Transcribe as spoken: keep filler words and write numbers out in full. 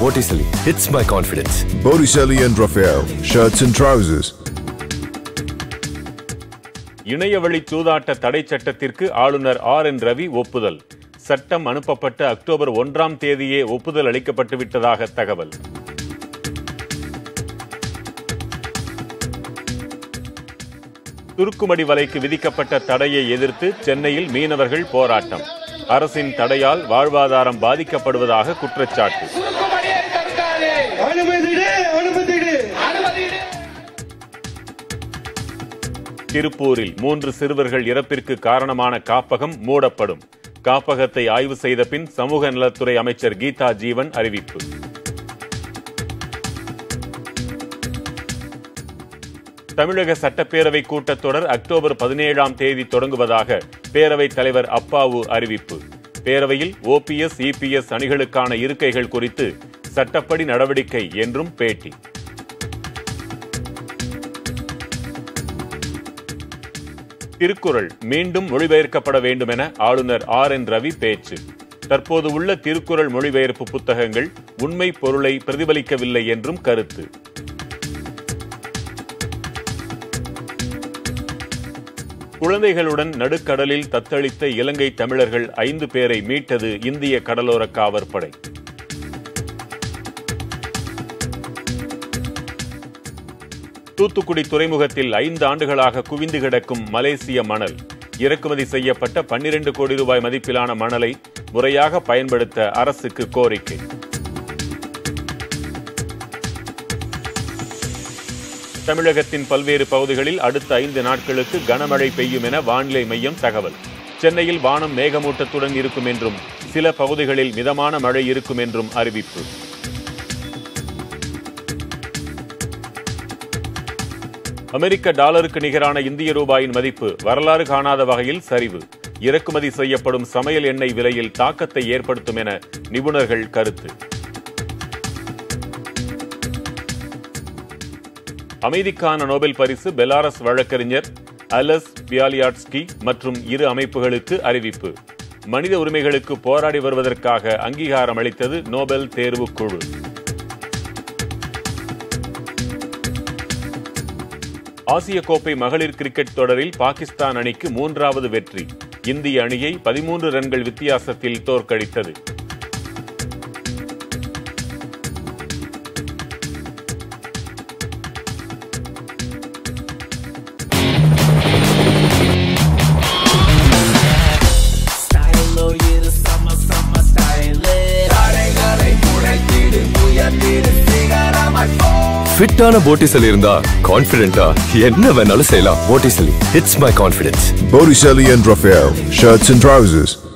Botticelli, it's my confidence. Botticelli and Raphael, shirts and trousers. இணையவழி சூதாட்ட தடை சட்டத்திற்கு ஆளுநர் ஆர் என் ரவி ஒப்புதல். சட்டம் அனுப்பப்பட்ட அக்டோபர் ஒன்றாம் தேதியே ஒப்புதல் அளிக்கப்பட்டு விட்டதாக தகவல். துருக்குமடி வலைக்கு விதிக்கப்பட்ட தடையை எதிர்த்து சென்னையில் மீனவர்கள் போராட்டம். அரசின் தடையால் வாழ்வாதாரம் பாதிக்கப்படுவதாக குற்றச்சாட்டு. திருப்பூரில் மூன்று சிறுவர்கள் இறப்பிற்கு காரணமான காப்பகம் மூடப்படும். காப்பகத்தை ஆய்வு செய்த பின் சமூக நலத்துறை அமைச்சர் கீதா ஜீவன் அறிவிப்பு. தமிழக சட்டப்பேரவை கூட்டத்தொடர் அக்டோபர் பதினேழாம் தேதி தொடங்குவதாக பேரவைத் தலைவர் அப்பாவு அறிவிப்பு. பேரவையில் ஓபிஎஸ் இபிஎஸ் அணிகளுக்கான இருக்கைகள் குறித்து சட்டப்படி நடவடிக்கை என்றும் பேட்டி. திருக்குறள் மீண்டும் மொழிபெயர்க்கப்பட வேண்டும் என ஆளுநர் ஆர் என் ரவி பேச்சு. தற்போது உள்ள திருக்குறள் மொழிபெயர்ப்பு புத்தகங்கள் உண்மை பொருளை பிரதிபலிக்கவில்லை என்றும் கருத்து. குழந்தைகளுடன் நடுக்கடலில் தத்தளித்த இலங்கை தமிழர்கள் ஐந்து பேரை மீட்டது இந்திய கடலோர காவற்படை. தூத்துக்குடி துறைமுகத்தில் ஐந்து ஆண்டுகளாக குவிந்து கிடக்கும் மலேசிய மணல். இறக்குமதி செய்யப்பட்ட பன்னிரண்டு கோடி ரூபாய் மதிப்பிலான மணலை முறையாக பயன்படுத்த அரசுக்கு கோரிக்கை. தமிழகத்தின் பல்வேறு பகுதிகளில் அடுத்த ஐந்து நாட்களுக்கு கனமழை பெய்யும் என வானிலை மையம் தகவல். சென்னையில் வானம் மேகமூட்டத்துடன் இருக்கும் என்றும் சில பகுதிகளில் மிதமான மழை இருக்கும் என்றும் அறிவிப்பு. அமெரிக்க டாலருக்கு நிகரான இந்திய ரூபாயின் மதிப்பு வரலாறு காணாத வகையில் சரிவு. இறக்குமதி செய்யப்படும் சமையல் எண்ணெய் விலையில் தாக்கத்தை ஏற்படுத்தும் என நிபுணர்கள் கருத்து. அமைதிக்கான நோபல் பரிசு பெலாரஸ் வழக்கறிஞர் அலஸ் பியாலியாட்ஸ்கி மற்றும் இரு அமைப்புகளுக்கு அறிவிப்பு. மனித உரிமைகளுக்கு போராடி வருவதற்காக அங்கீகாரம் அளித்தது நோபல் தேர்வு குழு. ஆசிய கோப்பை மகளிர் கிரிக்கெட் தொடரில் பாகிஸ்தான் அணிக்கு மூன்றாவது வெற்றி. இந்திய அணியை பதிமூன்று ரன்கள் வித்தியாசத்தில் தோற்கடித்தது. ஃபிட்டான Botticelli இருந்தா கான்ஃபிடென்ட்டா என்ன வேணாலும் செய்யலாம். Botticelli, it's my confidence. Botticelli and Raphael, shirts and trousers.